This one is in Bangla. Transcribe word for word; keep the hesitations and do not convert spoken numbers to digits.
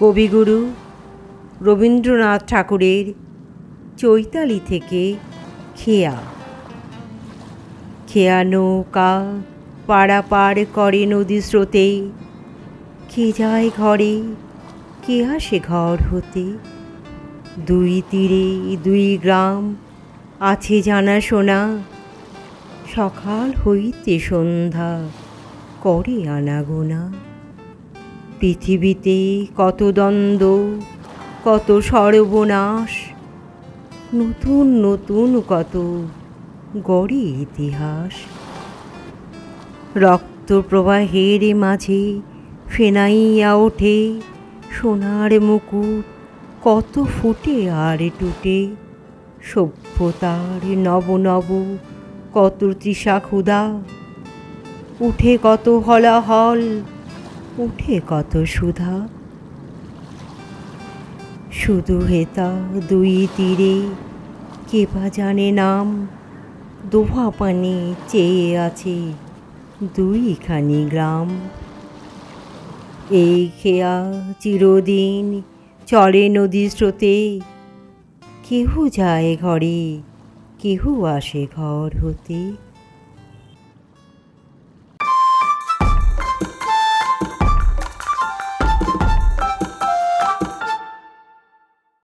কবিগুরু রবীন্দ্রনাথ ঠাকুরের চৈতালি থেকে খেয়া। খেয়া নৌকা পারাপার করে নদী স্রোতে, কে যায় ঘরে কে আসে ঘর হতে। দুই তীরে দুই গ্রাম আছে জানা শোনা, সকাল হইতে সন্ধ্যা করে আনাগোনা। পৃথিবীতে কত দ্বন্দ্ব কত সর্বনাশ, নতুন নতুন কত গড়ে ইতিহাস। রক্ত প্রবাহের মাঝে ফেনাইয়া ওঠে সোনার মুকুট, কত ফুটে আর টুটে। সভ্যতার নব নব কত তৃষা ক্ষুধা, উঠে কত হলাহল উঠে কত সুধা। শুধু হেতা দুই তীরে কে বা জানে নাম, দোহা পানে চেয়ে আছে দুইখানি গ্রাম। এই খেয়া চিরদিন চলে নদী স্রোতে, কেহ যায় ঘরে কেহ আসে ঘর হতে।